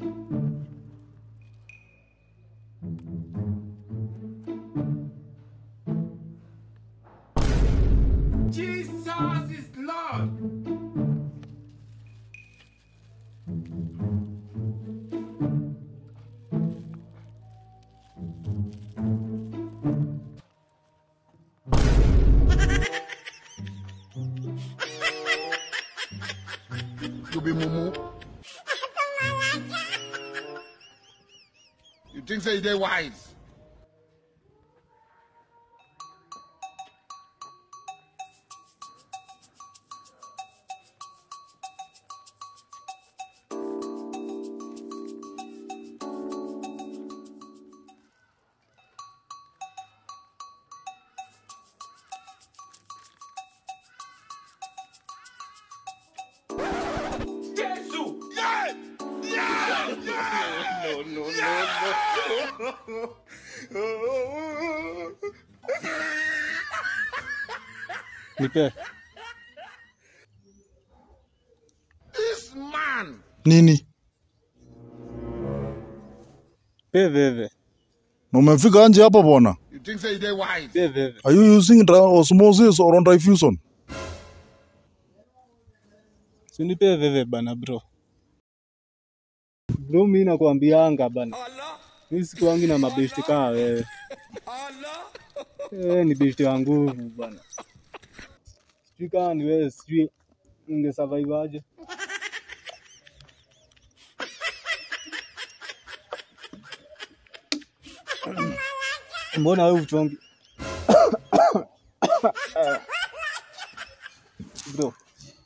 Jesus is Lord. You be mumu. You think say they wise? Nipe. This man. Nini? Veve. Umefika nje hapa bwana? You think say they wise? Veve. Are you using osmosis or on diffusion? Sinipe veve bana bro. Bro mimi nakwambianga bana. Mimi sikuangi na mabeshte kama wewe. Ni beshte wa nguvu bana. Sijui kama ni wewe, sijui ungesurvive aje. Mbona wewe uchongi? Bro.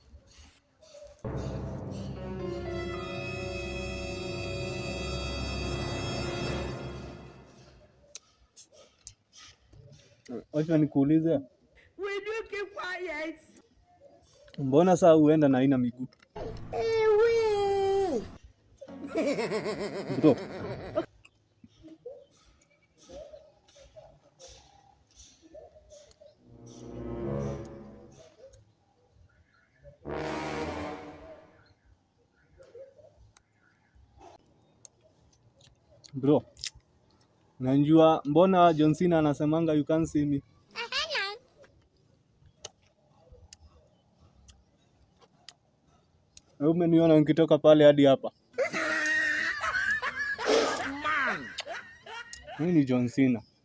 Wacha nikuulize. Will you keep quiet? Mbona saa uenda na haina miguu? Bro. Bro. Unajua mbona John Cena anasemanga you can't see me? Wewe umeniona nikitoka pale hadi hapa. Man. Mimi ni John Cena.